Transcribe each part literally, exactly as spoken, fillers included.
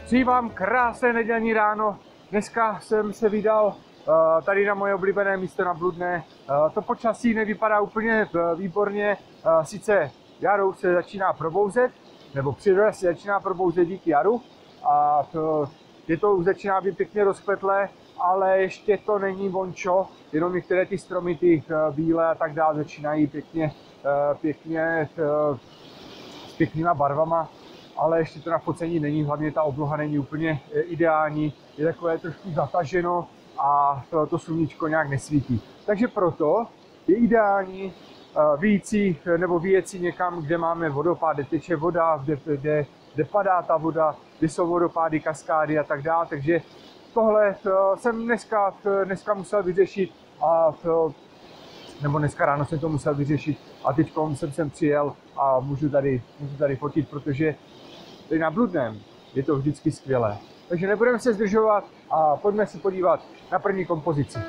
Přeji vám krásné nedělní ráno. Dneska jsem se vydal uh, tady na moje oblíbené místo na Bludné. Uh, to počasí nevypadá úplně výborně. Uh, sice jaro se začíná probouzet, nebo příroda se začíná probouzet díky jaru. A to, je to už začíná být pěkně rozkvetlé, ale ještě to není vončo. Jenom některé ty stromy, ty uh, bílé a tak dále, začínají pěkně, uh, pěkně uh, s pěknýma barvama. Ale ještě to na focení není, hlavně ta obloha není úplně ideální, je takové trošku zataženo a to, to sluníčko nějak nesvítí. Takže proto je ideální vyjít si, nebo vyjet si někam, kde máme vodopád, kde teče voda, kde, kde, kde padá ta voda, kde jsou vodopády, kaskády a tak dále. Takže tohle jsem dneska, dneska musel vyřešit, a to, nebo dneska ráno jsem to musel vyřešit a teď jsem sem přijel a můžu tady, můžu tady fotit, protože tady na Bludném je to vždycky skvělé. Takže nebudeme se zdržovat a pojďme se podívat na první kompozici.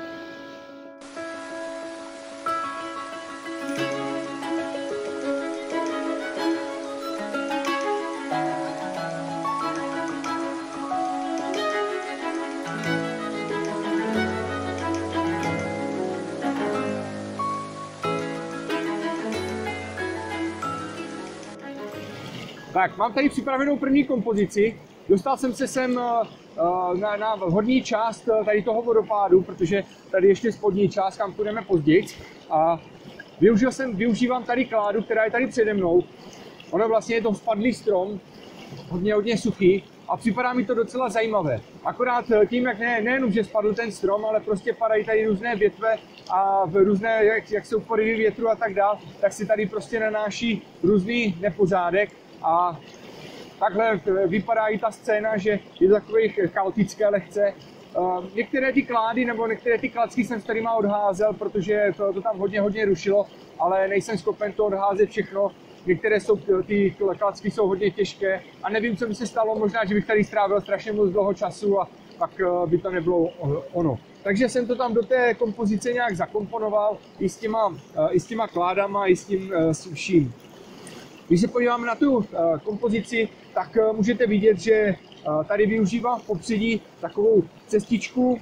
Tak, mám tady připravenou první kompozici. Dostal jsem se sem na, na horní část tady toho vodopádu, protože tady ještě spodní část, kam půjdeme později. A využil jsem, využívám tady kládu, která je tady přede mnou. Ono vlastně je to spadlý strom, hodně, hodně suchý a připadá mi to docela zajímavé. Akorát tím, jak ne, nejenom, že spadl ten strom, ale prostě padají tady různé větve a v různé, jak, jak jsou porivy větru a tak dál, tak si tady prostě nanáší různý nepořádek. A takhle vypadá i ta scéna, že je to takové chaotické lehce. Některé ty klády nebo některé ty klacky jsem s kterýma odházel, protože to, to tam hodně hodně rušilo, ale nejsem schopen to odházet všechno. Některé jsou, ty klacky jsou hodně těžké a nevím, co by se stalo, možná, že bych tady strávil strašně moc dlouho času a pak by to nebylo ono. Takže jsem to tam do té kompozice nějak zakomponoval i s těma, i s těma kládama, i s tím vším. Když se podíváme na tu uh, kompozici, tak uh, můžete vidět, že uh, tady využívám v popředí takovou cestičku.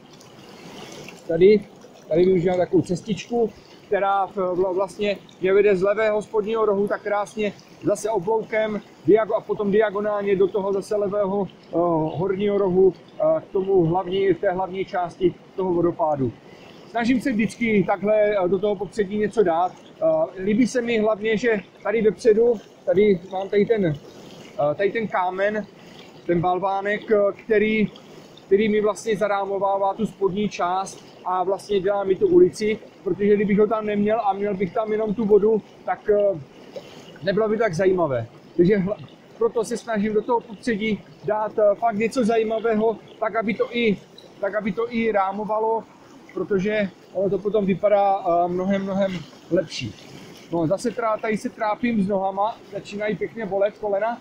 Tady, tady využívám takovou cestičku, která uh, vlastně mě vede z levého spodního rohu tak krásně zase obloukem a potom diagonálně do toho zase levého uh, horního rohu uh, k tomu hlavní, té hlavní části toho vodopádu. Snažím se vždycky takhle do toho popředí něco dát. Líbí se mi hlavně, že tady vepředu, tady mám tady ten, tady ten kámen, ten balvánek, který, který mi vlastně zarámovává tu spodní část a vlastně dělá mi tu ulici, protože kdybych ho tam neměl a měl bych tam jenom tu vodu, tak nebylo by tak zajímavé. Takže proto se snažím do toho popředí dát fakt něco zajímavého, tak aby to i, tak aby to i rámovalo, protože ono to potom vypadá mnohem, mnohem lepší. No, zase trá, tady se trápím s nohama, začínají pěkně bolet kolena.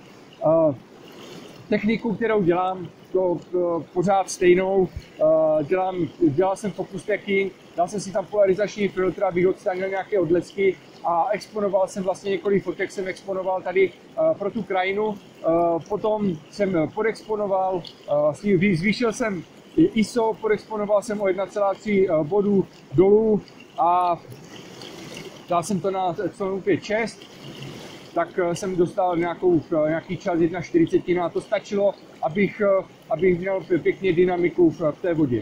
Techniku, kterou dělám, to, to pořád stejnou. Dělám, dělal jsem focus stacking, dal jsem si tam polarizační filtr, abych odstranil nějaké odlesky a exponoval jsem vlastně několik fotek, jsem exponoval tady pro tu krajinu. Potom jsem podexponoval, zvýšil jsem I S O, podexponoval jsem o jedna celá tři bodu dolů a dal jsem to na celou pět šest, tak jsem dostal nějakou, nějaký čas jedna čtyřicet a to stačilo, abych, abych měl pěkně dynamiku v té vodě.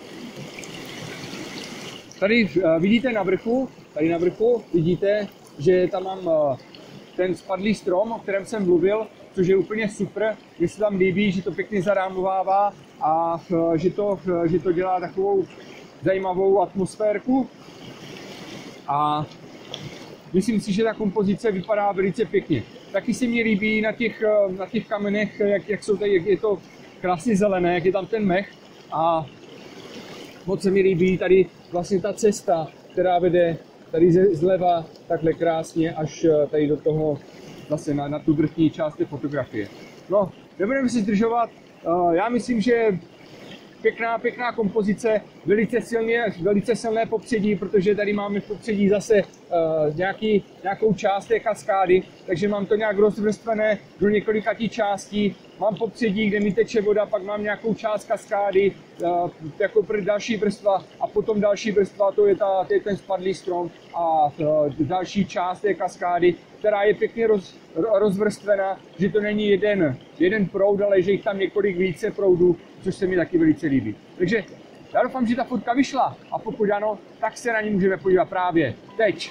Tady vidíte na vrchu, tady na vrchu vidíte, že tam mám ten spadlý strom, o kterém jsem mluvil, což je úplně super, že se tam líbí, že to pěkně zarámovává a že to, že to dělá takovou zajímavou atmosférku. A myslím si, že ta kompozice vypadá velice pěkně. Taky se mi líbí na těch, na těch kamenech, jak, jak jsou tady, jak je to krásně zelené, jak je tam ten mech. A moc se mi líbí tady vlastně ta cesta, která vede tady zleva takhle krásně až tady do toho, vlastně na, na tu vrchní část té fotografie. No, nebudeme si zdržovat. Já myslím, že pěkná, pěkná kompozice, velice, silně, velice silné popředí, protože tady máme v popředí zase uh, nějaký, nějakou část té kaskády, takže mám to nějak rozvrstvené do několika tí částí. Mám popředí, kde mi teče voda, pak mám nějakou část kaskády, uh, jako další vrstva a potom další vrstva, to je, ta, to je ten spadlý strom a uh, další část té kaskády, která je pěkně roz, rozvrstvená, že to není jeden, jeden proud, ale že jich tam několik více proudů, což se mi taky velice líbí. Takže já doufám, že ta fotka vyšla a pokud ano, tak se na ní můžeme podívat právě teď.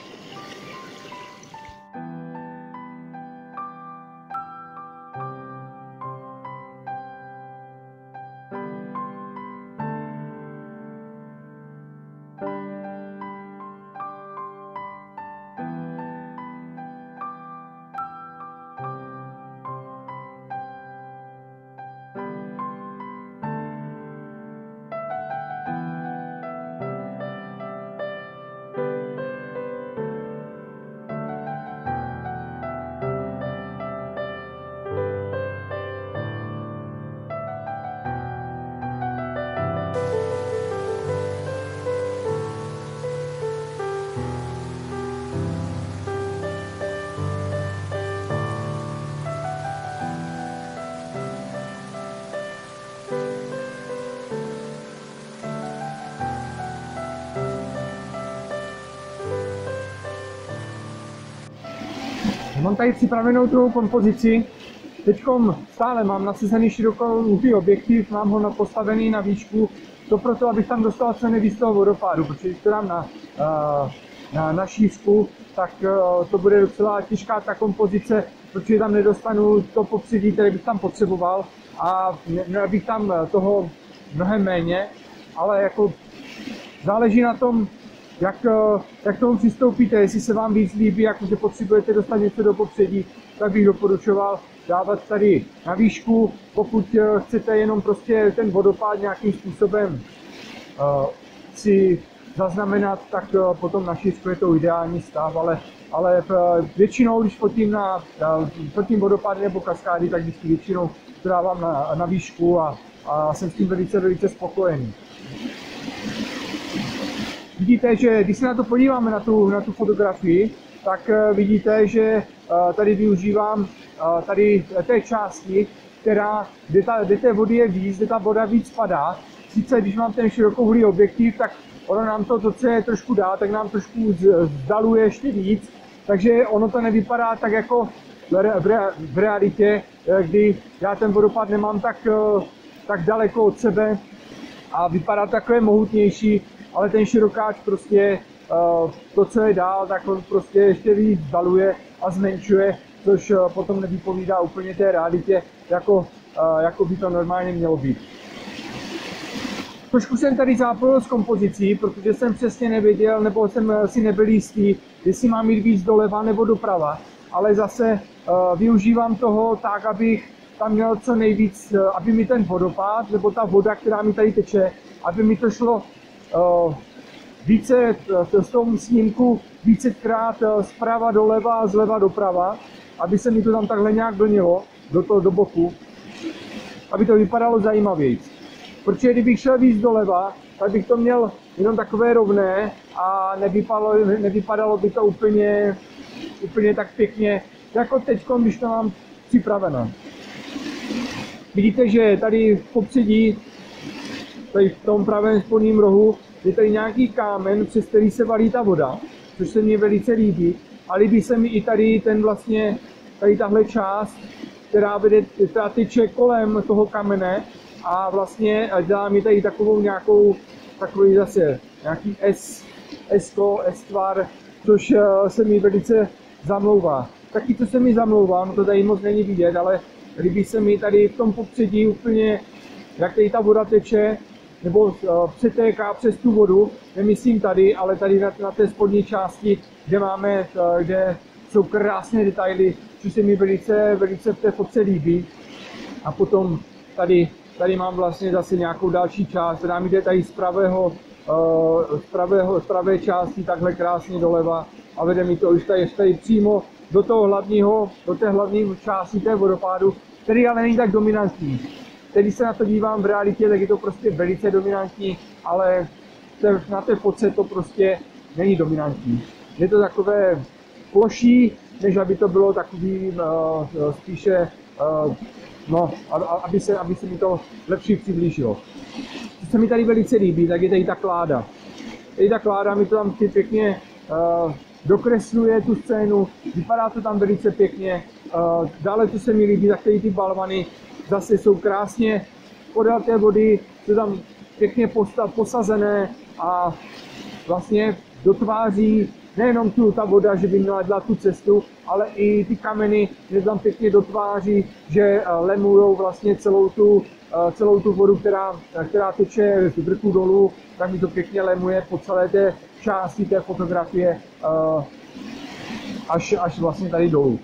Mám tady připravenou druhou kompozici. Teď stále mám nasazený širokoúhlý objektiv, mám ho postavený na výšku. To proto, abych tam dostal co nejvíc toho vodopádu, protože když to dám na, na, na šířku, tak to bude docela těžká ta kompozice, protože tam nedostanu to popředí, které bych tam potřeboval a měl bych tam toho mnohem méně, ale jako záleží na tom, Jak, jak tomu přistoupíte, jestli se vám víc líbí, jakože potřebujete dostat něco do popředí, tak bych doporučoval dávat tady na výšku. Pokud chcete jenom prostě ten vodopád nějakým způsobem uh, si zaznamenat, tak uh, potom na šířku je to ideální stav, ale, ale uh, většinou, když fotím na uh, fotím vodopády nebo kaskády, tak vždycky většinou to dávám na, na výšku a, a jsem s tím velice, velice spokojený. Vidíte, že když se na to podíváme, na tu, na tu fotografii, tak uh, vidíte, že uh, tady využívám uh, tady té části, která, kde, ta, kde té vody je víc, kde ta voda víc padá. Sice když mám ten širokouhlý objektiv, tak ono nám to, to co je trošku dá, tak nám trošku vzdaluje ještě víc. Takže ono to nevypadá tak jako v, re, v realitě, kdy já ten vodopád nemám tak, uh, tak daleko od sebe a vypadá takové mohutnější. Ale ten širokáč prostě uh, to, co je dál, tak on prostě ještě víc vzdaluje a zmenšuje, což uh, potom nevypovídá úplně té realitě, jako, uh, jako by to normálně mělo být. Trošku jsem tady zápojil s kompozicí, protože jsem přesně nevěděl, nebo jsem si nebyl jistý, jestli mám jít víc doleva nebo doprava, ale zase uh, využívám toho tak, abych tam měl co nejvíc, uh, aby mi ten vodopád, nebo ta voda, která mi tady teče, aby mi to šlo Uh, více z toho snímku vícekrát uh, zprava doleva a zleva doprava, aby se mi to tam takhle nějak vlnilo do toho do boku, aby to vypadalo zajímavějc. Protože kdybych šel víc doleva, tak bych to měl jenom takové rovné a nevypadalo, nevypadalo by to úplně, úplně tak pěkně, jako teď, když to mám připraveno. Vidíte, že tady v popředí, tady v tom pravém spodním rohu, je tady nějaký kámen, přes který se valí ta voda, což se mně velice líbí. A líbí se mi i tady ten vlastně, tady tahle část, která, vede, která teče kolem toho kamene a vlastně dělá mi tady takovou nějakou, takový zase nějaký S, S-ko, S-tvar, což se mi velice zamlouvá. Taky to se mi zamlouvá, no to tady moc není vidět, ale líbí se mi tady v tom popředí úplně, jak tady ta voda teče, nebo uh, přetéká přes tu vodu, nemyslím tady, ale tady na, na té spodní části, kde máme, uh, kde jsou krásné detaily, což se mi velice, velice v té fotce líbí. A potom tady, tady mám vlastně zase nějakou další část, která mi jde tady z pravého, uh, z pravého, z pravé části takhle krásně doleva a vede mi to už tady, tady přímo do toho hlavního, do té hlavní části té vodopádu, který ale není tak dominantní. Teď, když se na to dívám v realitě, tak je to prostě velice dominantní, ale na té fotce to prostě není dominantní. Je to takové ploší, než aby to bylo takový uh, spíše, uh, no, aby se, aby se mi to lepší přiblížilo. Co se mi tady velice líbí, tak je tady ta kláda. Tady ta kláda mi to tam pěkně uh, dokresluje tu scénu, vypadá to tam velice pěkně. Uh, dále, co se mi líbí, tak tady ty balvany zase jsou krásně podél té vody, jsou tam pěkně postav, posazené a vlastně dotváří nejenom tu ta voda, že by měla dělat tu cestu, ale i ty kameny, že tam pěkně dotváří, že lemujou vlastně celou tu, celou tu vodu, která, která teče z vrchu dolů, tak mi to pěkně lemuje po celé té části té fotografie až, až vlastně tady dolů.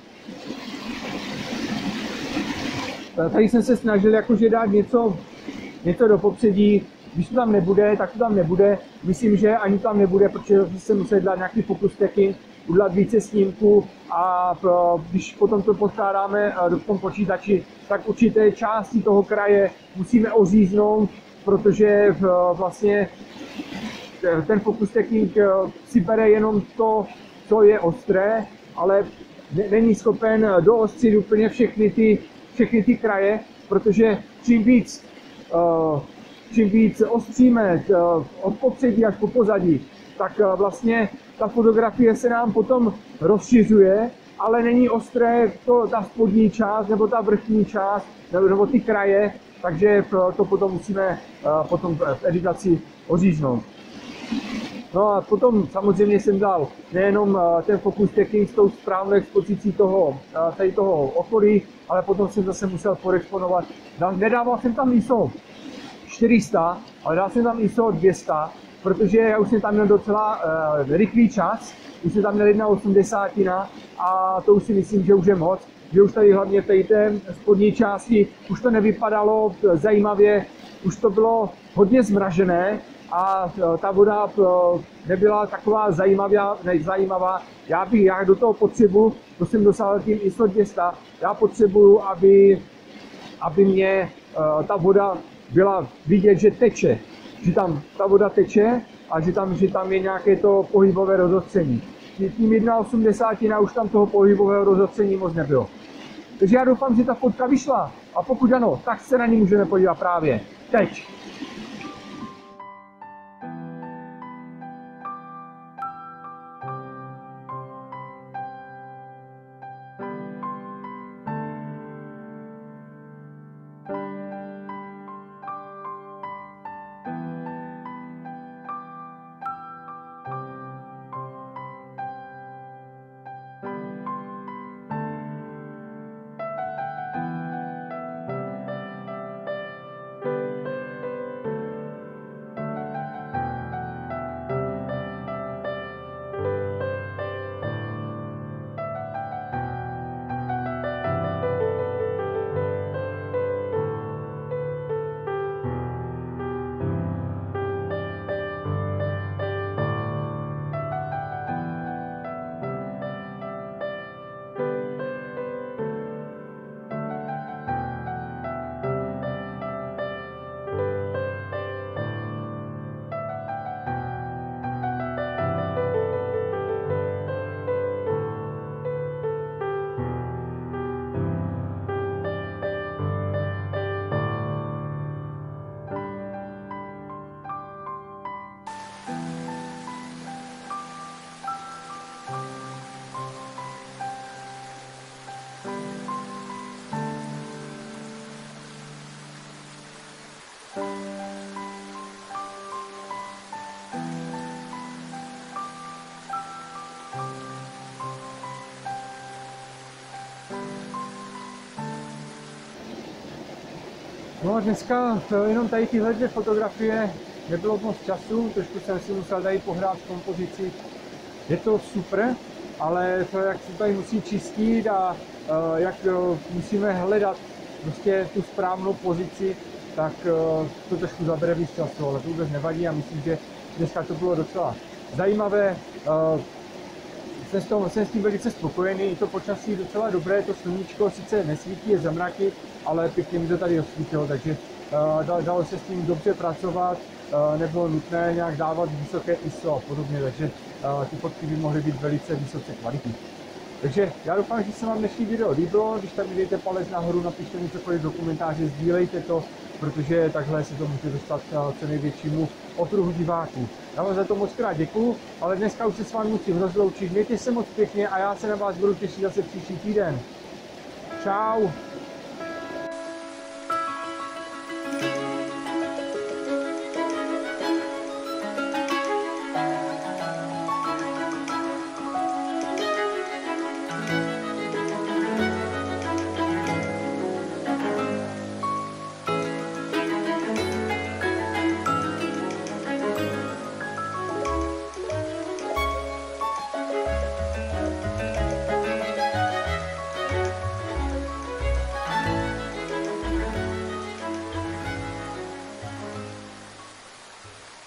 Tady jsem se snažil jakože dát něco, něco do popředí. Když to tam nebude, tak to tam nebude. Myslím, že ani tam nebude, protože jsem musel dát nějaký focus tagging, udělat více snímků a když potom to poskládáme v tom počítači, tak určité části toho kraje musíme oříznout, protože vlastně ten focus tagging si bere jenom to, co je ostré, ale není schopen doostřit úplně všechny ty, všechny ty kraje, protože čím víc čím víc ostříme od popředí až po pozadí, tak vlastně ta fotografie se nám potom rozšiřuje, ale není ostré to, ta spodní část nebo ta vrchní část nebo, nebo ty kraje, takže to potom musíme potom v editaci oříznout. No a potom samozřejmě jsem dal nejenom ten focus tagging s tou správnou expozicí toho, tady toho okolí, ale potom jsem zase musel korespondovat. Nedával jsem tam I S O čtyři sta, ale dal jsem tam I S O dvě stě, protože já už jsem tam měl docela uh, rychlý čas, už jsem tam měl jedna osmdesátina a to už si myslím, že už je moc, že už tady hlavně v té spodní části už to nevypadalo zajímavě, už to bylo hodně zmražené a uh, ta voda uh, nebyla taková zajímavá, nezajímavá. Já bych, já do toho potřebuji, to jsem dosáhl tím I S O dvě stě, já potřebuju, aby, aby mě uh, ta voda byla vidět, že teče, že tam ta voda teče a že tam, že tam je nějaké to pohybové rozostření. Tím jedna osmdesátina už tam toho pohybového rozostření moc nebylo. Takže já doufám, že ta fotka vyšla a pokud ano, tak se na ní můžeme podívat právě teď. No a dneska jenom tady tyhle dvě fotografie nebylo moc času, trošku jsem si musel tady pohrát v kompozici. Je to super, ale to, jak se tady musí čistit a uh, jak uh, musíme hledat prostě tu správnou pozici, tak uh, to trošku zabere víc času, ale to vůbec nevadí a myslím, že dneska to bylo docela zajímavé. Uh, jsem s, tom, jsem s tím velice spokojený, i to počasí docela dobré, to sluníčko sice nesvítí, je zamraky, ale pěkně mi to tady osvítilo, takže uh, dalo se s tím dobře pracovat, uh, nebylo nutné nějak dávat vysoké I S O a podobně, takže uh, ty fotky by mohly být velice vysoce kvalitní. Takže já doufám, že se vám dnešní video líbilo, když tak mi dejte palec nahoru, napište mi cokoliv do komentáře, sdílejte to, protože takhle se to může dostat co největšímu okruhu diváků. Já vám za to moc krát děkuju, ale dneska už se s vámi musím rozloučit, mějte se moc pěkně a já se na vás budu těšit zase příští týden. Čau!